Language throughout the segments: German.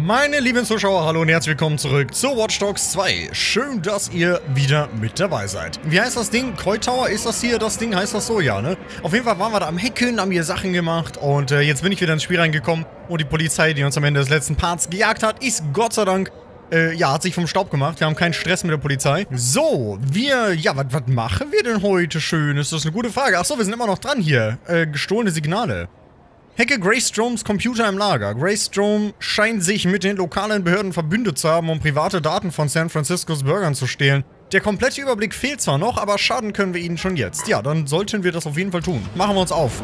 Meine lieben Zuschauer, hallo und herzlich willkommen zurück zu Watch Dogs 2. Schön, dass ihr wieder mit dabei seid. Wie heißt das Ding? Coy Tower, ist das hier das Ding? Heißt das so? Ja, ne? Auf jeden Fall waren wir da am Hacken, haben hier Sachen gemacht und jetzt bin ich wieder ins Spiel reingekommen und die Polizei, die uns am Ende des letzten Parts gejagt hat, ist Gott sei Dank, hat sich vom Staub gemacht. Wir haben keinen Stress mit der Polizei. So, was machen wir denn heute schön? Ist das eine gute Frage? Achso, wir sind immer noch dran hier. Gestohlene Signale. Hacke Greystroms Computer im Lager. Greystrom scheint sich mit den lokalen Behörden verbündet zu haben, um private Daten von San Franciscos Bürgern zu stehlen. Der komplette Überblick fehlt zwar noch, aber schaden können wir ihnen schon jetzt. Ja, dann sollten wir das auf jeden Fall tun. Machen wir uns auf.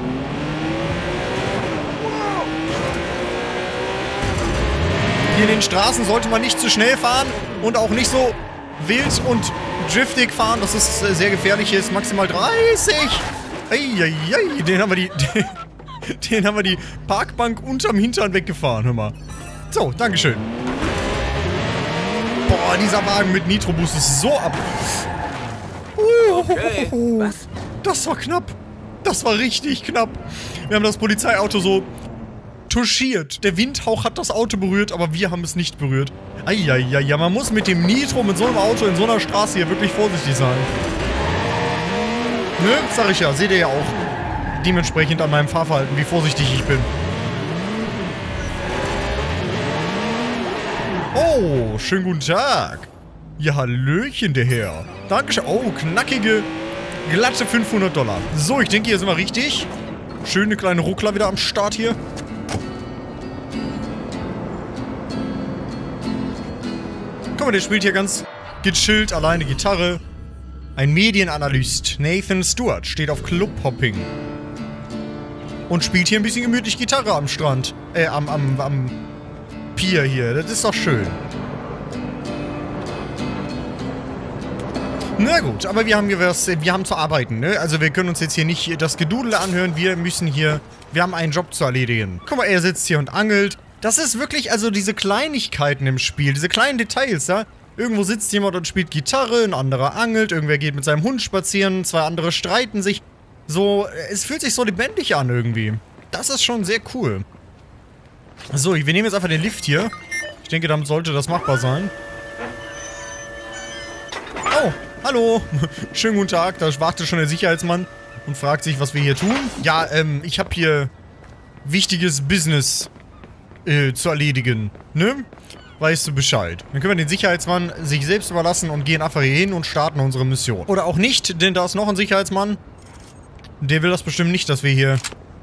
Hier in den Straßen sollte man nicht zu schnell fahren und auch nicht so wild und driftig fahren. Das ist sehr gefährlich. Ist maximal 30. Eieiei, den haben wir die Parkbank unterm Hintern weggefahren, hör mal. So, dankeschön. Boah, dieser Wagen mit Nitroboost ist so ab. Okay, was? Das war knapp. Das war richtig knapp. Wir haben das Polizeiauto so touchiert. Der Windhauch hat das Auto berührt, aber wir haben es nicht berührt. Eieiei, man muss mit dem Nitro, mit so einem Auto in so einer Straße hier wirklich vorsichtig sein. Ne, sag ich ja, seht ihr ja auch. Dementsprechend an meinem Fahrverhalten, wie vorsichtig ich bin. Oh, schönen guten Tag. Ja, hallöchen, der Herr. Dankeschön. Oh, knackige, glatte $500. So, ich denke, hier sind wir richtig. Schöne kleine Ruckler wieder am Start hier. Guck mal, der spielt hier ganz gechillt, alleine Gitarre. Ein Medienanalyst, Nathan Stewart, steht auf Clubhopping. Und spielt hier ein bisschen gemütlich Gitarre am Strand. Am Pier hier. Das ist doch schön. Na gut, aber wir haben zu arbeiten, ne? Also wir können uns jetzt hier nicht das Gedudel anhören. Wir haben einen Job zu erledigen. Guck mal, er sitzt hier und angelt. Das ist wirklich, also diese Kleinigkeiten im Spiel, diese kleinen Details, ja? Irgendwo sitzt jemand und spielt Gitarre, ein anderer angelt, irgendwer geht mit seinem Hund spazieren, zwei andere streiten sich. So, es fühlt sich so lebendig an irgendwie. Das ist schon sehr cool. So, wir nehmen jetzt einfach den Lift hier. Ich denke, damit sollte das machbar sein. Oh, hallo. Schönen guten Tag. Da wartet schon der Sicherheitsmann und fragt sich, was wir hier tun. Ja, ich habe hier wichtiges Business zu erledigen. Ne? Weißt du Bescheid. Dann können wir den Sicherheitsmann sich selbst überlassen und gehen einfach hier hin und starten unsere Mission. Oder auch nicht, denn da ist noch ein Sicherheitsmann. Der will das bestimmt nicht, dass wir hier...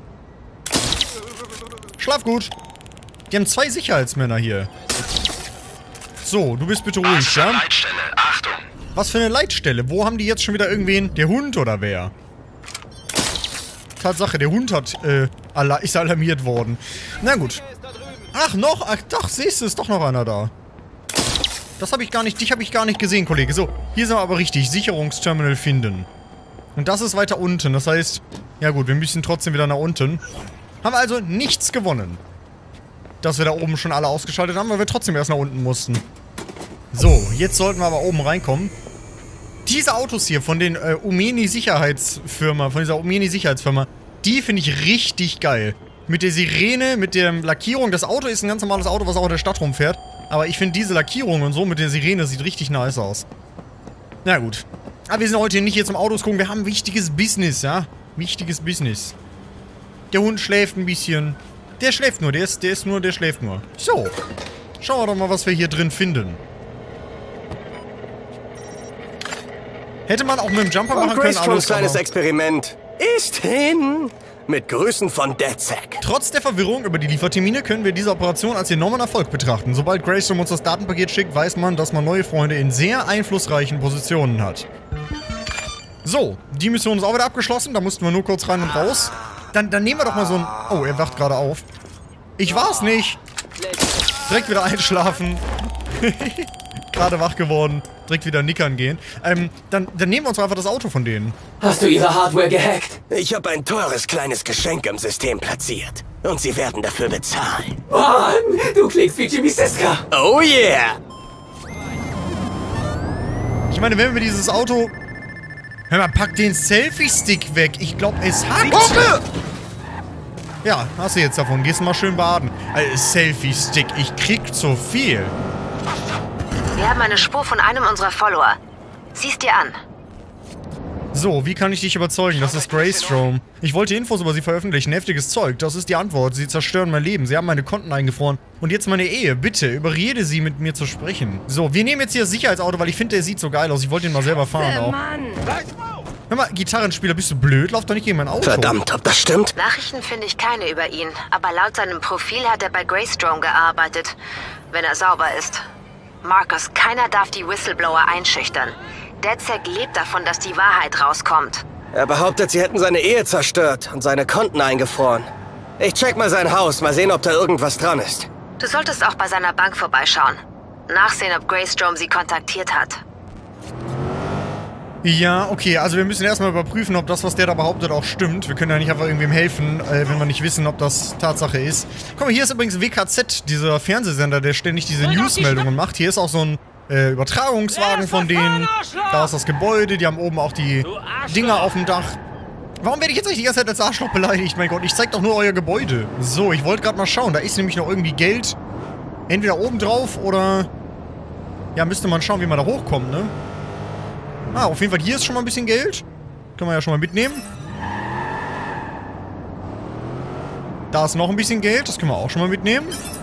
Schlaf gut. Die haben zwei Sicherheitsmänner hier. So, du bist bitte ruhig, ja? Leitstelle, Achtung. Was für eine Leitstelle? Wo haben die jetzt schon wieder irgendwen? Der Hund oder wer? Tatsache, der Hund ist alarmiert worden. Na gut. Ach, noch? Ach, doch, siehst du, ist doch noch einer da. Das habe ich gar nicht... Dich habe ich gar nicht gesehen, Kollege. So, hier sind wir aber richtig. Sicherungsterminal finden. Und das ist weiter unten, das heißt... Ja gut, wir müssen trotzdem wieder nach unten. Haben wir also nichts gewonnen. Dass wir da oben schon alle ausgeschaltet haben, weil wir trotzdem erst nach unten mussten. So, jetzt sollten wir aber oben reinkommen. Diese Autos hier von den Umeni-Sicherheitsfirma, von dieser Umeni-Sicherheitsfirma, die finde ich richtig geil. Mit der Sirene, mit der Lackierung. Das Auto ist ein ganz normales Auto, was auch in der Stadt rumfährt. Aber ich finde diese Lackierung und so mit der Sirene sieht richtig nice aus. Na gut. Aber wir sind heute nicht hier zum Autos gucken, wir haben wichtiges Business, ja? Wichtiges Business. Der Hund schläft ein bisschen. Der schläft nur, der schläft nur. So. Schauen wir doch mal, was wir hier drin finden. Hätte man auch mit dem Jumper machen können, alles, kleines Experiment ist hin. Mit Grüßen von DedSec. Trotz der Verwirrung über die Liefertermine können wir diese Operation als enormen Erfolg betrachten. Sobald Greystrom uns das Datenpaket schickt, weiß man, dass man neue Freunde in sehr einflussreichen Positionen hat. So, die Mission ist auch wieder abgeschlossen. Da mussten wir nur kurz rein und raus. Dann nehmen wir doch mal so ein... Oh, er wacht gerade auf. Ich war's nicht. Direkt wieder einschlafen. Gerade wach geworden. Direkt wieder nickern gehen. Dann nehmen wir uns einfach das Auto von denen. Hast du ihre Hardware gehackt? Ich habe ein teures kleines Geschenk im System platziert. Und sie werden dafür bezahlen. Mann, du klingst wie Jimmy Siska. Oh yeah! Ich meine, wenn wir dieses Auto... Hör mal, pack den Selfie-Stick weg. Ich glaube, es hackt. Ja, hast du jetzt davon. Gehst mal schön baden. Selfie-Stick, ich krieg zu viel. Wir haben eine Spur von einem unserer Follower. Sieh's dir an. So, wie kann ich dich überzeugen? Das ist Greystrom. Ich wollte Infos über sie veröffentlichen. Heftiges Zeug. Das ist die Antwort. Sie zerstören mein Leben. Sie haben meine Konten eingefroren. Und jetzt meine Ehe. Bitte, überrede sie, mit mir zu sprechen. So, wir nehmen jetzt hier das Sicherheitsauto, weil ich finde, der sieht so geil aus. Ich wollte ihn mal selber fahren auch. Hör mal, Gitarrenspieler, bist du blöd? Lauf doch nicht gegen mein Auto. Verdammt, ob das stimmt? Nachrichten finde ich keine über ihn. Aber laut seinem Profil hat er bei Greystrom gearbeitet. Wenn er sauber ist. Marcus, keiner darf die Whistleblower einschüchtern. DedSec lebt davon, dass die Wahrheit rauskommt. Er behauptet, sie hätten seine Ehe zerstört und seine Konten eingefroren. Ich check mal sein Haus, mal sehen, ob da irgendwas dran ist. Du solltest auch bei seiner Bank vorbeischauen. Nachsehen, ob Greystrom sie kontaktiert hat. Ja, okay, also wir müssen erstmal überprüfen, ob das, was der da behauptet, auch stimmt. Wir können ja nicht einfach irgendwem helfen, wenn wir nicht wissen, ob das Tatsache ist. Guck mal, hier ist übrigens WKZ, dieser Fernsehsender, der ständig diese Newsmeldungen macht. Hier ist auch so ein Übertragungswagen von denen. Da ist das Gebäude, die haben oben auch die Dinger auf dem Dach. Warum werde ich jetzt nicht die ganze Zeit als Arschloch beleidigt? Mein Gott, ich zeig doch nur euer Gebäude. So, ich wollte gerade mal schauen. Da ist nämlich noch irgendwie Geld. Entweder oben drauf oder... Ja, müsste man schauen, wie man da hochkommt, ne? Ah, auf jeden Fall, hier ist schon mal ein bisschen Geld. Können wir ja schon mal mitnehmen. Da ist noch ein bisschen Geld. Das können wir auch schon mal mitnehmen.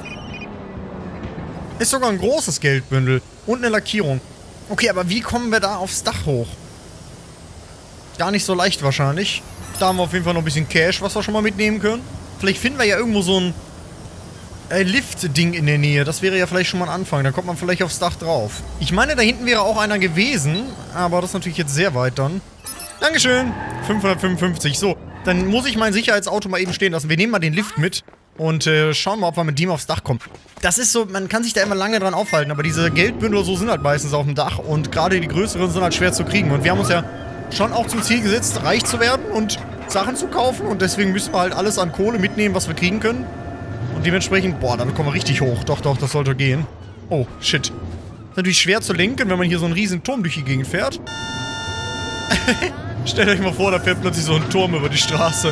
Ist sogar ein großes Geldbündel. Und eine Lackierung. Okay, aber wie kommen wir da aufs Dach hoch? Gar nicht so leicht wahrscheinlich. Da haben wir auf jeden Fall noch ein bisschen Cash, was wir schon mal mitnehmen können. Vielleicht finden wir ja irgendwo so ein Lift-Ding in der Nähe. Das wäre ja vielleicht schon mal ein Anfang. Da kommt man vielleicht aufs Dach drauf. Ich meine, da hinten wäre auch einer gewesen. Aber das ist natürlich jetzt sehr weit dann. Dankeschön. 555. So, dann muss ich mein Sicherheitsauto mal eben stehen lassen. Wir nehmen mal den Lift mit. Und schauen mal, ob wir mit dem aufs Dach kommen. Das ist so, man kann sich da immer lange dran aufhalten, aber diese Geldbündel so sind halt meistens auf dem Dach und gerade die größeren sind halt schwer zu kriegen. Und wir haben uns ja schon auch zum Ziel gesetzt, reich zu werden und Sachen zu kaufen und deswegen müssen wir halt alles an Kohle mitnehmen, was wir kriegen können. Und dementsprechend, boah, damit kommen wir richtig hoch. Doch, doch, das sollte gehen. Oh, shit. Ist natürlich schwer zu lenken, wenn man hier so einen riesen Turm durch die Gegend fährt. Stellt euch mal vor, da fährt plötzlich so ein Turm über die Straße.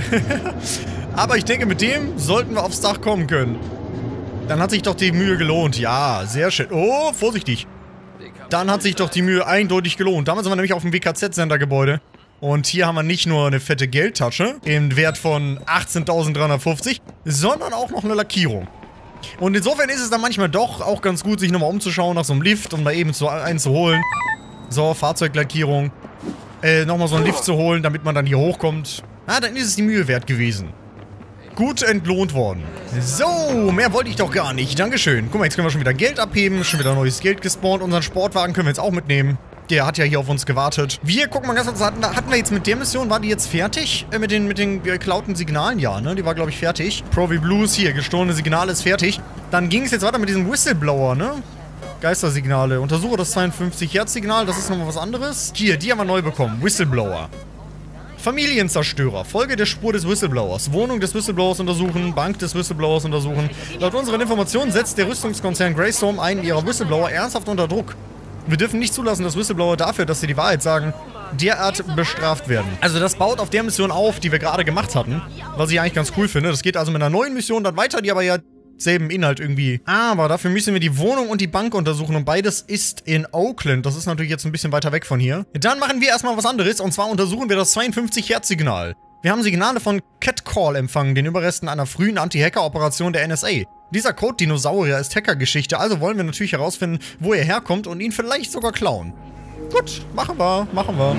Aber ich denke, mit dem sollten wir aufs Dach kommen können. Dann hat sich doch die Mühe gelohnt. Ja, sehr schön. Oh, vorsichtig. Dann hat sich doch die Mühe eindeutig gelohnt. Damals sind wir nämlich auf dem WKZ-Sendergebäude. Und hier haben wir nicht nur eine fette Geldtasche im Wert von 18.350, sondern auch noch eine Lackierung. Und insofern ist es dann manchmal doch auch ganz gut, sich nochmal umzuschauen nach so einem Lift und mal eben einen zu holen. So, Fahrzeuglackierung. Nochmal so einen Lift zu holen, damit man dann hier hochkommt. Ah, dann ist es die Mühe wert gewesen. Gut entlohnt worden. So, mehr wollte ich doch gar nicht. Dankeschön. Guck mal, jetzt können wir schon wieder Geld abheben. Schon wieder neues Geld gespawnt. Unseren Sportwagen können wir jetzt auch mitnehmen. Der hat ja hier auf uns gewartet. Wir gucken mal ganz kurz. Hatten wir jetzt mit der Mission, war die jetzt fertig? Mit den geklauten Signalen? Ja, ne? Die war, glaube ich, fertig. Provi Blues hier. Gestohlene Signale ist fertig. Dann ging es jetzt weiter mit diesem Whistleblower, ne? Geistersignale. Untersuche das 52-Hertz-Signal. Das ist nochmal was anderes. Hier, die haben wir neu bekommen. Whistleblower. Familienzerstörer. Folge der Spur des Whistleblowers. Wohnung des Whistleblowers untersuchen. Bank des Whistleblowers untersuchen. Laut unseren Informationen setzt der Rüstungskonzern Greystrom einen ihrer Whistleblower ernsthaft unter Druck. Wir dürfen nicht zulassen, dass Whistleblower dafür, dass sie die Wahrheit sagen, derart bestraft werden. Also das baut auf der Mission auf, die wir gerade gemacht hatten. Was ich eigentlich ganz cool finde. Das geht also mit einer neuen Mission dann weiter, die aber ja selben Inhalt irgendwie. Aber dafür müssen wir die Wohnung und die Bank untersuchen und beides ist in Oakland. Das ist natürlich jetzt ein bisschen weiter weg von hier. Dann machen wir erstmal was anderes und zwar untersuchen wir das 52-Hertz-Signal. Wir haben Signale von Catcall empfangen, den Überresten einer frühen Anti-Hacker-Operation der NSA. Dieser Code-Dinosaurier ist Hackergeschichte, also wollen wir natürlich herausfinden, wo er herkommt und ihn vielleicht sogar klauen. Gut, machen wir, machen wir.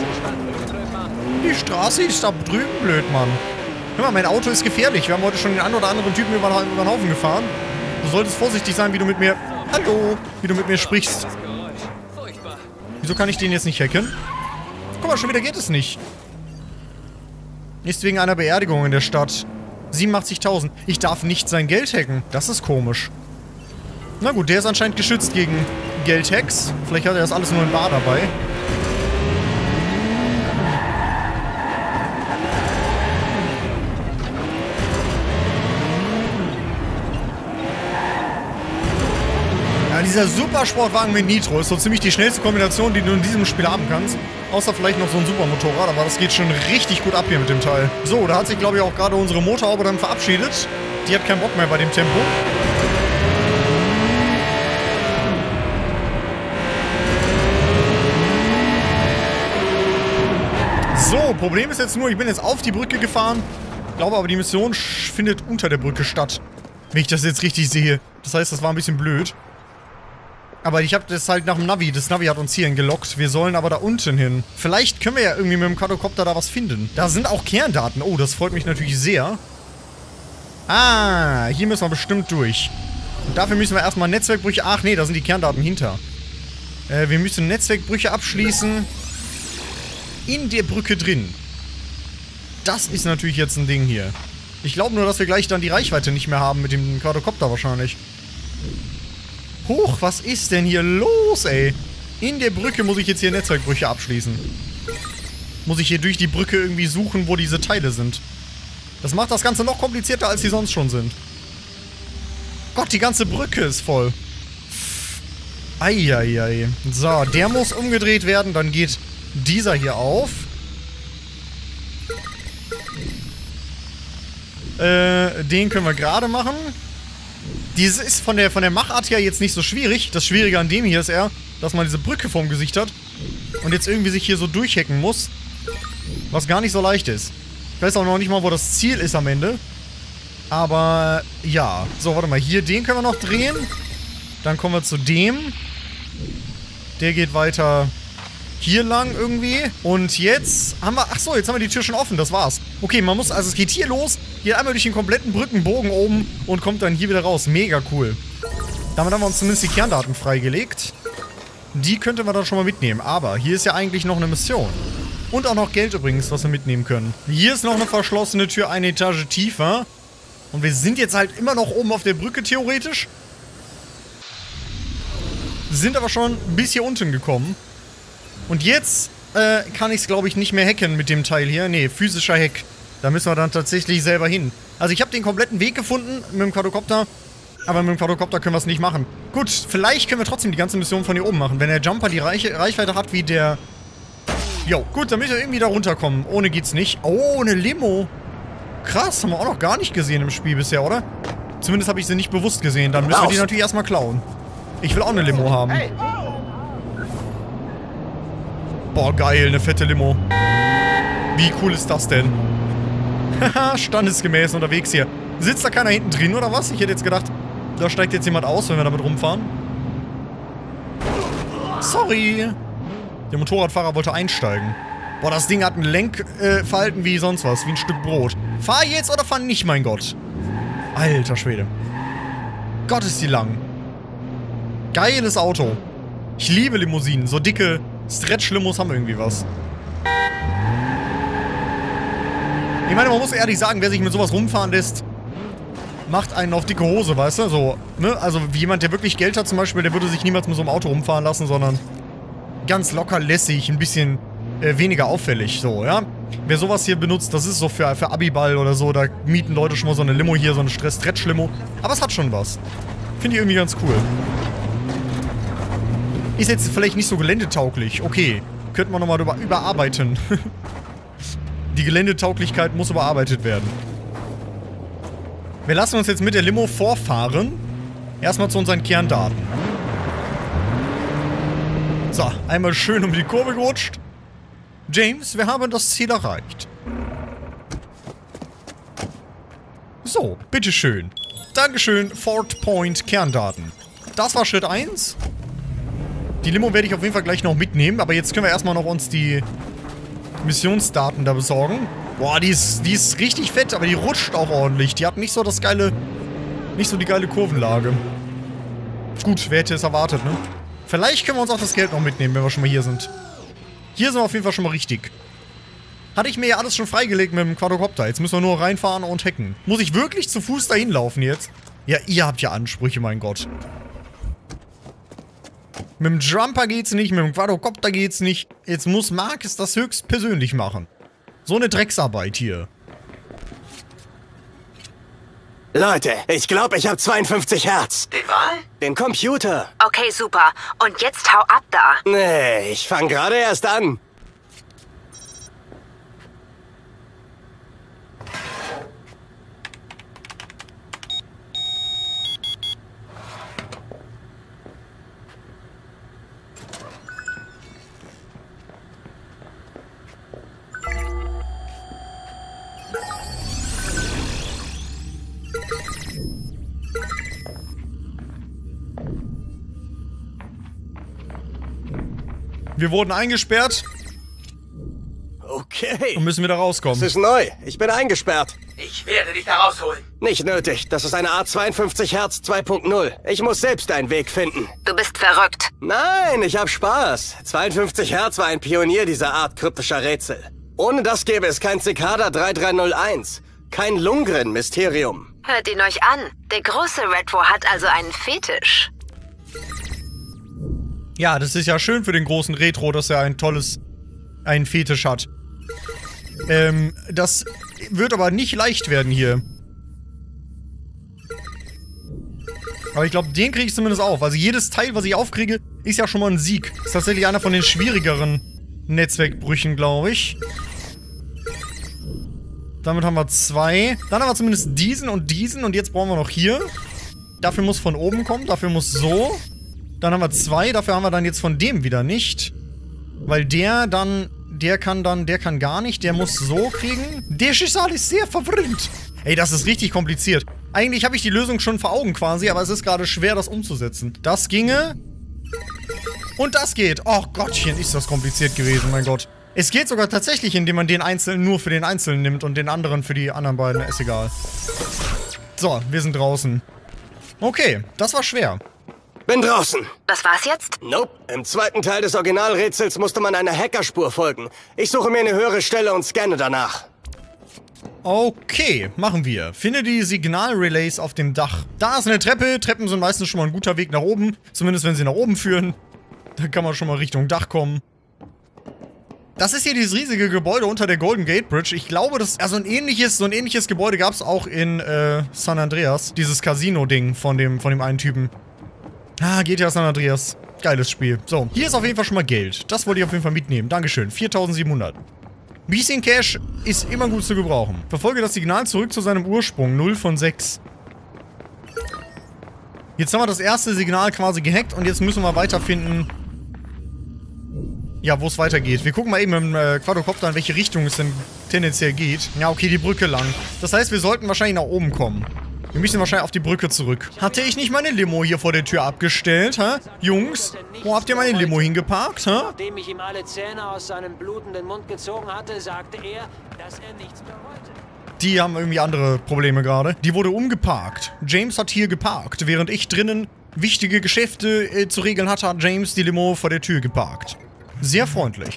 Die Straße ist da drüben blöd, Mann. Hör mal, mein Auto ist gefährlich. Wir haben heute schon den einen oder anderen Typen über den Haufen gefahren. Du solltest vorsichtig sein, wie du mit mir... Hallo! Wie du mit mir sprichst. Wieso kann ich den jetzt nicht hacken? Guck mal, schon wieder geht es nicht. Ist wegen einer Beerdigung in der Stadt. 87.000. Ich darf nicht sein Geld hacken. Das ist komisch. Na gut, der ist anscheinend geschützt gegen Geldhacks. Vielleicht hat er das alles nur in Bar dabei. Dieser Supersportwagen mit Nitro ist so ziemlich die schnellste Kombination, die du in diesem Spiel haben kannst. Außer vielleicht noch so ein Supermotorrad, aber das geht schon richtig gut ab hier mit dem Teil. So, da hat sich, glaube ich, auch gerade unsere Motorhaube dann verabschiedet. Die hat keinen Bock mehr bei dem Tempo. So, Problem ist jetzt nur, ich bin jetzt auf die Brücke gefahren. Glaube aber, die Mission findet unter der Brücke statt. Wenn ich das jetzt richtig sehe. Das heißt, das war ein bisschen blöd. Aber ich habe das halt nach dem Navi. Das Navi hat uns hierhin gelockt. Wir sollen aber da unten hin. Vielleicht können wir ja irgendwie mit dem Quadrocopter da was finden. Da sind auch Kerndaten. Oh, das freut mich natürlich sehr. Ah, hier müssen wir bestimmt durch. Und dafür müssen wir erstmal Netzwerkbrüche... Ach nee, da sind die Kerndaten hinter. Wir müssen Netzwerkbrüche abschließen. In der Brücke drin. Das ist natürlich jetzt ein Ding hier. Ich glaube nur, dass wir gleich dann die Reichweite nicht mehr haben mit dem Quadrocopter wahrscheinlich. Huch, was ist denn hier los, ey? In der Brücke muss ich jetzt hier Netzwerkbrüche abschließen. Muss ich hier durch die Brücke irgendwie suchen, wo diese Teile sind. Das macht das Ganze noch komplizierter, als sie sonst schon sind. Gott, die ganze Brücke ist voll. Eieiei. So, der muss umgedreht werden, dann geht dieser hier auf. Den können wir gerade machen. Dieses ist von der Machart her jetzt nicht so schwierig. Das Schwierige an dem hier ist eher, dass man diese Brücke vorm Gesicht hat und jetzt irgendwie sich hier so durchhacken muss. Was gar nicht so leicht ist. Ich weiß auch noch nicht mal, wo das Ziel ist am Ende. Aber ja. So, warte mal. Hier, den können wir noch drehen. Dann kommen wir zu dem. Der geht weiter hier lang irgendwie. Und jetzt haben wir... Achso, jetzt haben wir die Tür schon offen. Das war's. Okay, man muss... Also es geht hier los. Geht einmal durch den kompletten Brückenbogen oben und kommt dann hier wieder raus. Mega cool. Damit haben wir uns zumindest die Kerndaten freigelegt. Die könnte man dann schon mal mitnehmen. Aber hier ist ja eigentlich noch eine Mission. Und auch noch Geld übrigens, was wir mitnehmen können. Hier ist noch eine verschlossene Tür, eine Etage tiefer. Und wir sind jetzt halt immer noch oben auf der Brücke, theoretisch. Sind aber schon bis hier unten gekommen. Und jetzt kann ich es, glaube ich, nicht mehr hacken mit dem Teil hier. Nee, physischer Hack. Da müssen wir dann tatsächlich selber hin. Also ich habe den kompletten Weg gefunden mit dem Quadrocopter. Aber mit dem Quadrocopter können wir es nicht machen. Gut, vielleicht können wir trotzdem die ganze Mission von hier oben machen. Wenn der Jumper die Reichweite hat wie der... Jo, gut, dann müssen wir irgendwie da runterkommen. Ohne geht's nicht. Oh, eine Limo. Krass, haben wir auch noch gar nicht gesehen im Spiel bisher, oder? Zumindest habe ich sie nicht bewusst gesehen. Dann müssen wir die natürlich erstmal klauen. Ich will auch eine Limo haben. Boah, geil, eine fette Limo. Wie cool ist das denn? Haha, standesgemäß unterwegs hier. Sitzt da keiner hinten drin, oder was? Ich hätte jetzt gedacht, da steigt jetzt jemand aus, wenn wir damit rumfahren. Sorry. Der Motorradfahrer wollte einsteigen. Boah, das Ding hat ein Lenkverhalten wie sonst was, wie ein Stück Brot. Fahr jetzt oder fahr nicht, mein Gott? Alter Schwede. Gott, ist die lang. Geiles Auto. Ich liebe Limousinen. So dicke Stretch-Limos haben irgendwie was. Ich meine, man muss ehrlich sagen, wer sich mit sowas rumfahren lässt, macht einen auf dicke Hose, weißt du? So, ne? Also jemand, der wirklich Geld hat zum Beispiel, der würde sich niemals mit so einem Auto rumfahren lassen, sondern ganz locker lässig, ein bisschen weniger auffällig, so, ja? Wer sowas hier benutzt, das ist so für Abiball oder so, da mieten Leute schon mal so eine Limo hier, so eine Stretch-Limo. Aber es hat schon was. Finde ich irgendwie ganz cool. Ist jetzt vielleicht nicht so geländetauglich. Okay, könnte man nochmal überarbeiten. Die Geländetauglichkeit muss überarbeitet werden. Wir lassen uns jetzt mit der Limo vorfahren. Erstmal zu unseren Kerndaten. So, einmal schön um die Kurve gerutscht. James, wir haben das Ziel erreicht. So, bitteschön. Dankeschön, Fort Point Kerndaten. Das war Schritt 1. Die Limo werde ich auf jeden Fall gleich noch mitnehmen, aber jetzt können wir erstmal noch uns die Missionsdaten da besorgen. Boah, die ist richtig fett, aber die rutscht auch ordentlich. Die hat nicht so die geile Kurvenlage. Gut, wer hätte es erwartet, ne? Vielleicht können wir uns auch das Geld noch mitnehmen, wenn wir schon mal hier sind. Hier sind wir auf jeden Fall schon mal richtig. Hatte ich mir ja alles schon freigelegt mit dem Quadrocopter. Jetzt müssen wir nur reinfahren und hacken. Muss ich wirklich zu Fuß dahin laufen jetzt? Ja, ihr habt ja Ansprüche, mein Gott. Mit dem Jumper geht's nicht, mit dem Quadrocopter geht's nicht. Jetzt muss Marcus das höchst persönlich machen. So eine Drecksarbeit hier. Leute, ich glaube, ich habe 52 Hertz. Den Wahl? Den Computer. Okay, super. Und jetzt hau ab da. Nee, ich fange gerade erst an. Wir wurden eingesperrt Okay. und müssen wieder rauskommen. Das ist neu. Ich bin eingesperrt. Ich werde dich da rausholen. Nicht nötig. Das ist eine Art 52 Hertz 2.0. Ich muss selbst einen Weg finden. Du bist verrückt. Nein, ich hab Spaß. 52 Hertz war ein Pionier dieser Art kryptischer Rätsel. Ohne das gäbe es kein Cicada 3301. Kein Lundgren-Mysterium. Hört ihn euch an. Der große Retro hat also einen Fetisch. Ja, das ist ja schön für den großen Retro, dass er einen Fetisch hat. Das wird aber nicht leicht werden hier. Aber ich glaube, den kriege ich zumindest auf. Also jedes Teil, was ich aufkriege, ist ja schon mal ein Sieg. Ist tatsächlich einer von den schwierigeren Netzwerkbrüchen, glaube ich. Damit haben wir 2. Dann haben wir zumindest diesen und jetzt brauchen wir noch hier. Dafür muss von oben kommen, dafür muss so. Dann haben wir 2, dafür haben wir dann jetzt von dem wieder nicht. Weil der kann gar nicht, der muss so kriegen. Der Schicksal ist sehr verwirrend. Ey, das ist richtig kompliziert. Eigentlich habe ich die Lösung schon vor Augen quasi, aber es ist gerade schwer, das umzusetzen. Das ginge. Und das geht. Oh Gottchen, ist das kompliziert gewesen, mein Gott. Es geht sogar tatsächlich, indem man den Einzelnen nur für den Einzelnen nimmt und den anderen für die anderen beiden. Ist egal. So, wir sind draußen. Okay, das war schwer. Bin draußen. Das war's jetzt? Nope. Im zweiten Teil des Originalrätsels musste man einer Hackerspur folgen. Ich suche mir eine höhere Stelle und scanne danach. Okay, machen wir. Finde die Signalrelays auf dem Dach. Da ist eine Treppe. Treppen sind meistens schon mal ein guter Weg nach oben. Zumindest wenn sie nach oben führen. Da kann man schon mal Richtung Dach kommen. Das ist hier dieses riesige Gebäude unter der Golden Gate Bridge. Ich glaube, so ein ähnliches Gebäude gab es auch in San Andreas. Dieses Casino-Ding von dem einen Typen. Ah, GTA San Andreas. Geiles Spiel. So, hier ist auf jeden Fall schon mal Geld. Das wollte ich auf jeden Fall mitnehmen. Dankeschön. 4.700. Bisschen Cash ist immer gut zu gebrauchen. Verfolge das Signal zurück zu seinem Ursprung. 0 von 6. Jetzt haben wir das erste Signal quasi gehackt und jetzt müssen wir weiterfinden, ja, wo es weitergeht. Wir gucken mal eben im Quadrocopter, in welche Richtung es denn tendenziell geht. Ja, okay, die Brücke lang. Das heißt, wir sollten wahrscheinlich nach oben kommen. Wir müssen wahrscheinlich auf die Brücke zurück. Hatte ich nicht meine Limo hier vor der Tür abgestellt, hä? Jungs, wo habt ihr meine Limo hingeparkt, hä? Nachdem ich ihm alle Zähne aus seinem blutenden Mund gezogen hatte, sagte er, dass er nichts mehr wollte. Die haben irgendwie andere Probleme gerade. Die wurde umgeparkt. James hat hier geparkt. Während ich drinnen wichtige Geschäfte zu regeln hatte, hat James die Limo vor der Tür geparkt. Sehr freundlich.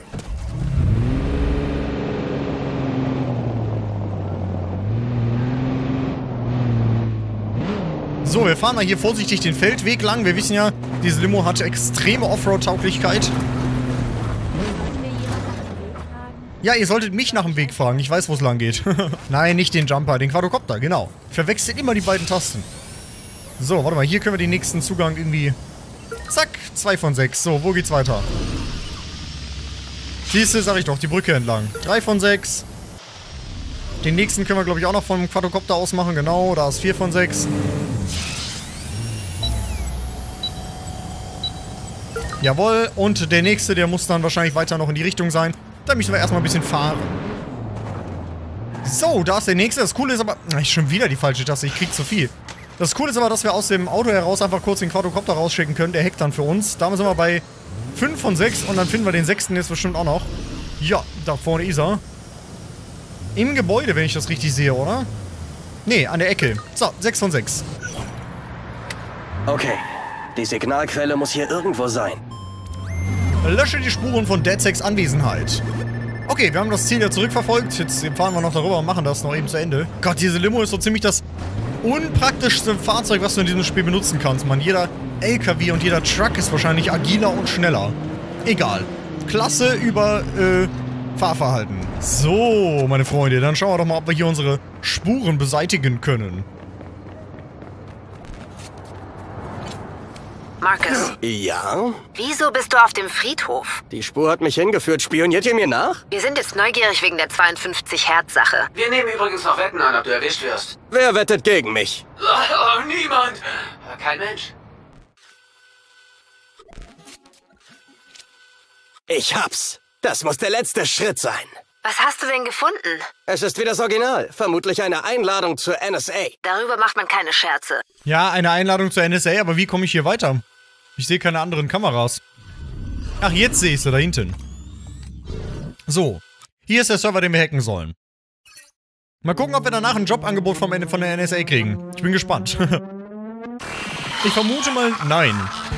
So, wir fahren mal hier vorsichtig den Feldweg lang. Wir wissen ja, diese Limo hat extreme Offroad-Tauglichkeit. Ja, ihr solltet mich nach dem Weg fragen. Ich weiß, wo es lang geht. Nein, nicht den Jumper, den Quadrocopter, genau. Verwechselt immer die beiden Tasten. So, warte mal, hier können wir den nächsten Zugang irgendwie... Zack, 2 von 6. So, wo geht's weiter? Siehst du, sag ich doch, die Brücke entlang. 3 von 6. Den nächsten können wir, glaube ich, auch noch vom Quadrocopter aus machen. Genau, da ist 4 von 6. Jawohl, und der nächste, der muss dann wahrscheinlich weiter noch in die Richtung sein. Da müssen wir erstmal ein bisschen fahren. So, da ist der nächste. Das Coole ist aber... Schon wieder die falsche Taste, ich krieg zu viel. Das Coole ist aber, dass wir aus dem Auto heraus einfach kurz den Quadrocopter rausschicken können. Der hackt dann für uns. Damit sind wir bei 5 von 6 und dann finden wir den 6. jetzt bestimmt auch noch. Ja, da vorne ist er. Im Gebäude, wenn ich das richtig sehe, oder? Nee, an der Ecke. So, 6 von 6. Okay, die Signalquelle muss hier irgendwo sein. Lösche die Spuren von DedSecs Anwesenheit. Okay, wir haben das Ziel ja zurückverfolgt. Jetzt fahren wir noch darüber und machen das noch eben zu Ende. Gott, diese Limo ist so ziemlich das unpraktischste Fahrzeug, was du in diesem Spiel benutzen kannst, Mann. Jeder LKW und jeder Truck ist wahrscheinlich agiler und schneller. Egal. Klasse über, Fahrverhalten. So, meine Freunde, dann schauen wir doch mal, ob wir hier unsere Spuren beseitigen können. Marcus, Ja? wieso bist du auf dem Friedhof? Die Spur hat mich hingeführt. Spioniert ihr mir nach? Wir sind jetzt neugierig wegen der 52-Hertz-Sache. Wir nehmen übrigens noch Wetten an, ob du erwischt wirst. Wer wettet gegen mich? Oh, niemand. Kein Mensch. Ich hab's. Das muss der letzte Schritt sein. Was hast du denn gefunden? Es ist wie das Original. Vermutlich eine Einladung zur NSA. Darüber macht man keine Scherze. Ja, eine Einladung zur NSA, aber wie komme ich hier weiter? Ich sehe keine anderen Kameras. Ach, jetzt sehe ich sie da hinten. So. Hier ist der Server, den wir hacken sollen. Mal gucken, ob wir danach ein Jobangebot von der NSA kriegen. Ich bin gespannt. Ich vermute mal, nein.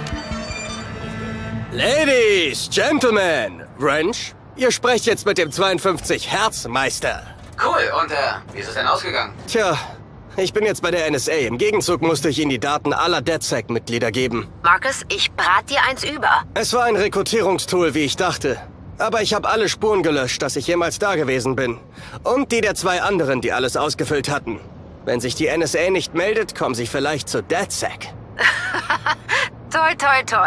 Ladies, Gentlemen, Wrench, ihr sprecht jetzt mit dem 52-Hertz-Meister. Cool, und wie ist es denn ausgegangen? Tja, ich bin jetzt bei der NSA. Im Gegenzug musste ich ihnen die Daten aller DedSec-Mitglieder geben. Marcus, ich brat dir eins über. Es war ein Rekrutierungstool, wie ich dachte. Aber ich habe alle Spuren gelöscht, dass ich jemals da gewesen bin. Und die der 2 anderen, die alles ausgefüllt hatten. Wenn sich die NSA nicht meldet, kommen sie vielleicht zu DedSec. Toi, toi, toi.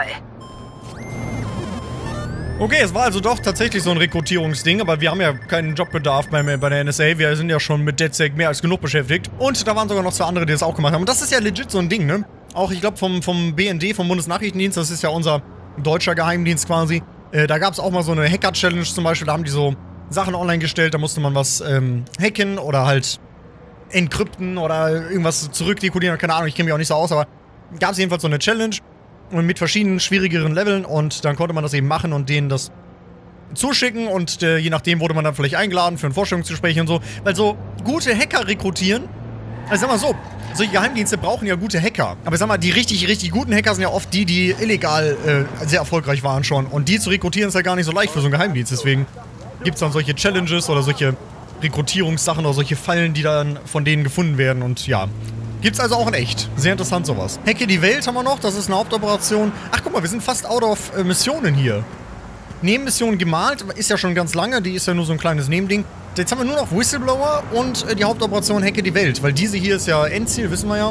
Okay, es war also doch tatsächlich so ein Rekrutierungsding, aber wir haben ja keinen Jobbedarf bei der NSA. Wir sind ja schon mit DedSec mehr als genug beschäftigt. Und da waren sogar noch 2 andere, die das auch gemacht haben. Und das ist ja legit so ein Ding, ne? Auch, ich glaube, vom BND, vom Bundesnachrichtendienst, das ist ja unser deutscher Geheimdienst quasi. Da gab es auch mal so eine Hacker-Challenge zum Beispiel. Da haben die so Sachen online gestellt, da musste man was hacken oder halt encrypten oder irgendwas zurückdekodieren. Keine Ahnung, ich kenne mich auch nicht so aus, aber gab es jedenfalls so eine Challenge. Und mit verschiedenen schwierigeren Leveln und dann konnte man das eben machen und denen das zuschicken und je nachdem wurde man dann vielleicht eingeladen für ein Vorstellungsgespräch und so. Weil so gute Hacker rekrutieren, also sag mal so, solche Geheimdienste brauchen ja gute Hacker. Aber sag mal, die richtig guten Hacker sind ja oft die illegal sehr erfolgreich waren schon. Und die zu rekrutieren ist ja gar nicht so leicht für so einen Geheimdienst. Deswegen gibt es dann solche Challenges oder solche Rekrutierungssachen oder solche Fallen, die dann von denen gefunden werden und ja. Gibt's also auch in echt. Sehr interessant sowas. Hacke die Welt haben wir noch, das ist eine Hauptoperation. Ach guck mal, wir sind fast out of Missionen hier. Nebenmission gemalt, ist ja schon ganz lange, die ist ja nur so ein kleines Nebending. Jetzt haben wir nur noch Whistleblower und die Hauptoperation Hacke die Welt, weil diese hier ist ja Endziel, wissen wir ja.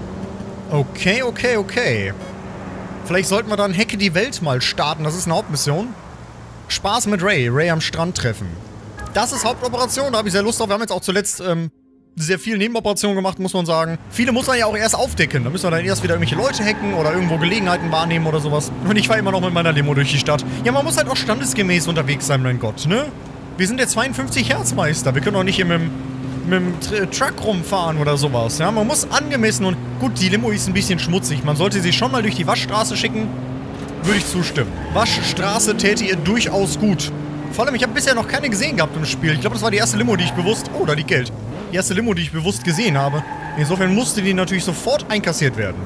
Okay. Vielleicht sollten wir dann Hacke die Welt mal starten, das ist eine Hauptmission. Spaß mit Ray am Strand treffen. Das ist Hauptoperation, da habe ich sehr Lust drauf. Wir haben jetzt auch zuletzt sehr viel Nebenoperationen gemacht, muss man sagen. Viele muss man ja auch erst aufdecken. Da müssen wir dann erst wieder irgendwelche Leute hacken oder irgendwo Gelegenheiten wahrnehmen oder sowas. Und ich fahre immer noch mit meiner Limo durch die Stadt. Ja, man muss halt auch standesgemäß unterwegs sein, mein Gott, ne? Wir sind der 52-Hertz-Meister. Wir können auch nicht hier mit dem Truck rumfahren oder sowas. Ja, man muss angemessen und... Gut, die Limo ist ein bisschen schmutzig. Man sollte sie schon mal durch die Waschstraße schicken. Würde ich zustimmen. Waschstraße täte ihr durchaus gut. Vor allem, ich habe bisher noch keine gesehen gehabt im Spiel. Ich glaube, das war die erste Limo, die ich bewusst... Oh, da liegt Geld. Die erste Limo, die ich bewusst gesehen habe. Insofern musste die natürlich sofort einkassiert werden.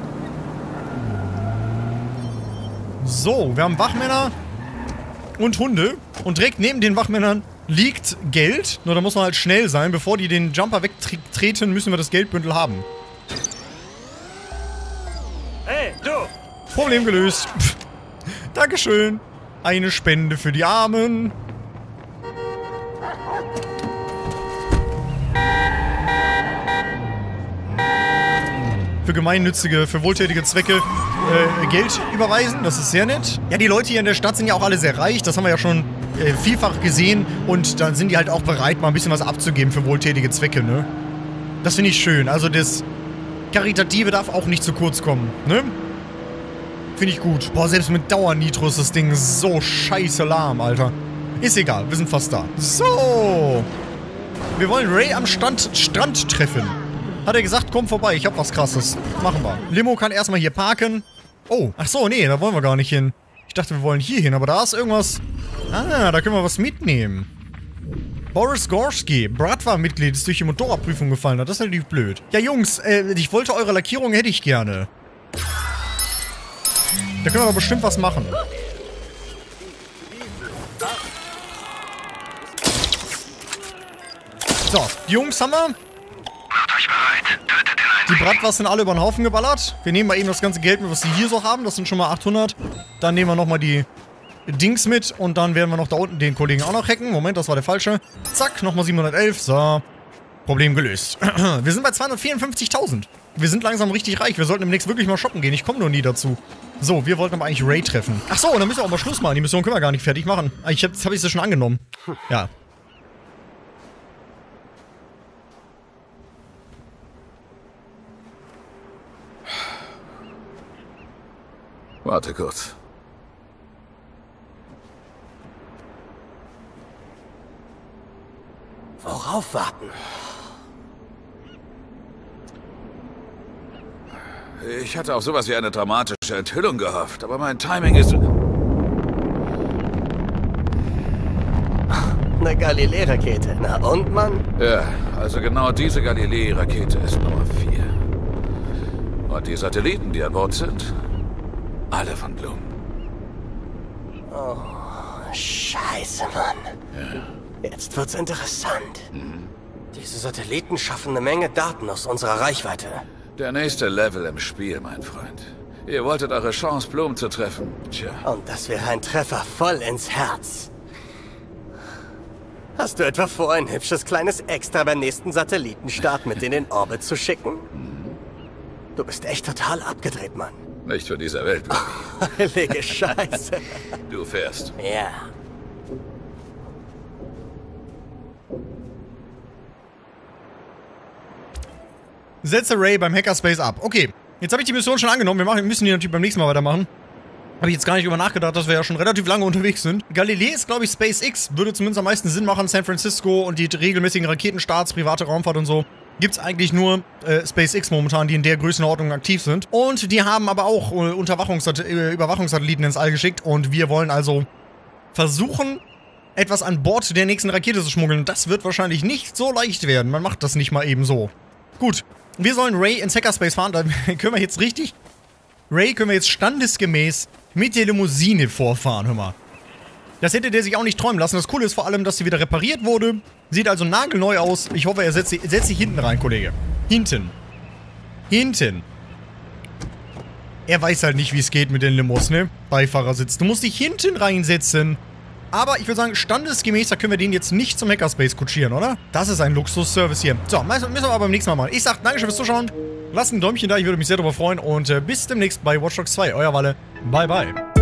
So, wir haben Wachmänner und Hunde. Und direkt neben den Wachmännern liegt Geld. Nur da muss man halt schnell sein. Bevor die den Jumper wegtreten, müssen wir das Geldbündel haben. Hey, du! Problem gelöst. Dankeschön. Eine Spende für die Armen. Für gemeinnützige, für wohltätige Zwecke Geld überweisen. Das ist sehr nett. Ja, die Leute hier in der Stadt sind ja auch alle sehr reich. Das haben wir ja schon vielfach gesehen. Und dann sind die halt auch bereit, mal ein bisschen was abzugeben für wohltätige Zwecke, ne? Das finde ich schön. Also das Karitative darf auch nicht zu kurz kommen, ne? Finde ich gut. Boah, selbst mit Dauernitro ist das Ding so scheiße lahm, Alter. Ist egal, wir sind fast da. So. Wir wollen Ray am Strand treffen. Hat er gesagt, komm vorbei, ich hab was Krasses. Machen wir. Limo kann erstmal hier parken. Oh, ach so, nee, da wollen wir gar nicht hin. Ich dachte, wir wollen hier hin, aber da ist irgendwas... Ah, da können wir was mitnehmen. Boris Gorski, Bratwa-Mitglied, ist durch die Motorradprüfung gefallen. Das ist natürlich blöd. Ja, Jungs, ich wollte eure Lackierung, hätte ich gerne. Da können wir doch bestimmt was machen. So, die Jungs haben wir. Die Bratwurst sind alle über den Haufen geballert. Wir nehmen mal eben das ganze Geld mit, was sie hier so haben. Das sind schon mal 800. Dann nehmen wir nochmal die Dings mit. Und dann werden wir noch da unten den Kollegen auch noch hacken. Moment, das war der falsche. Zack, nochmal 711. So. Problem gelöst. Wir sind bei 254.000. Wir sind langsam richtig reich. Wir sollten demnächst wirklich mal shoppen gehen. Ich komme nur nie dazu. So, wir wollten aber eigentlich Ray treffen. Ach so, und dann müssen wir auch mal Schluss machen. Die Mission können wir gar nicht fertig machen. Jetzt habe ich sie schon angenommen. Ja. Warte kurz. Worauf warten? Ich hatte auf sowas wie eine dramatische Enthüllung gehofft, aber mein Timing ist... Eine Galilei-Rakete. Na und, Mann? Ja, also genau diese Galilei-Rakete ist Nummer 4. Und die Satelliten, die an Bord sind, alle von Bloom. Oh, scheiße, Mann. Ja. Jetzt wird's interessant. Diese Satelliten schaffen eine Menge Daten aus unserer Reichweite. Der nächste Level im Spiel, mein Freund. Ihr wolltet eure Chance, Bloom zu treffen. Tja. Und das wäre ein Treffer voll ins Herz. Hast du etwa vor, ein hübsches kleines Extra beim nächsten Satellitenstart mit in den Orbit zu schicken? Du bist echt total abgedreht, Mann. Nicht für diese Welt. Heilige Scheiße. Du fährst. Ja. Setze Ray beim Hackerspace ab. Okay, jetzt habe ich die Mission schon angenommen. Wir müssen die natürlich beim nächsten Mal weitermachen. Habe ich jetzt gar nicht drüber nachgedacht, dass wir ja schon relativ lange unterwegs sind. Galilei ist, glaube ich, SpaceX. Würde zumindest am meisten Sinn machen. San Francisco und die regelmäßigen Raketenstarts, private Raumfahrt und so. Gibt es eigentlich nur SpaceX momentan, die in der Größenordnung aktiv sind. Und die haben aber auch Überwachungssatelliten ins All geschickt. Und wir wollen also versuchen, etwas an Bord der nächsten Rakete zu schmuggeln. Das wird wahrscheinlich nicht so leicht werden. Man macht das nicht mal eben so. Gut. Wir sollen Ray ins Hackerspace fahren, da können wir jetzt richtig... Ray können wir jetzt standesgemäß mit der Limousine vorfahren, hör mal. Das hätte der sich auch nicht träumen lassen. Das Coole ist vor allem, dass sie wieder repariert wurde. Sieht also nagelneu aus. Ich hoffe, er setzt sie hinten rein, Kollege. Hinten. Hinten. Er weiß halt nicht, wie es geht mit den Limos, ne? Beifahrersitz. Du musst dich hinten reinsetzen. Aber ich würde sagen, standesgemäß, da können wir den jetzt nicht zum Hackerspace kutschieren, oder? Das ist ein Luxusservice hier. So, müssen wir aber beim nächsten Mal machen. Ich sag Dankeschön fürs Zuschauen. Lasst ein Däumchen da, ich würde mich sehr darüber freuen. Und bis demnächst bei Watch Dogs 2. Euer Walle. Bye, bye.